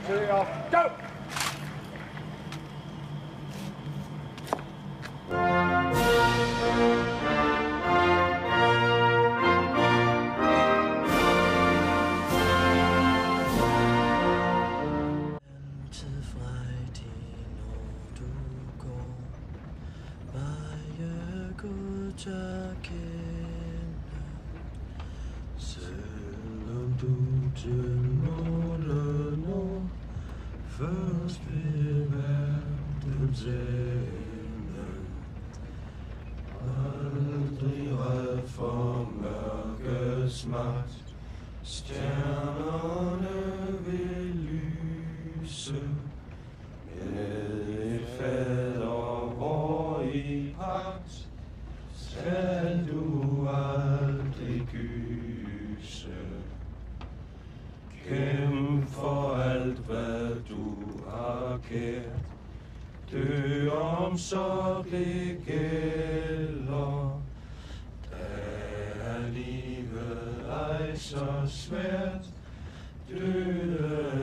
clear, go! Selvom du til målet når først ved verdens ende, aldrig red for mørkets magt, stjernerne vil lyse med et fader vor i pagt. Skal du aldrig gyse, kæmp for alt hvad du har kært, dø om så det gælder, da er livet ej så svært, døden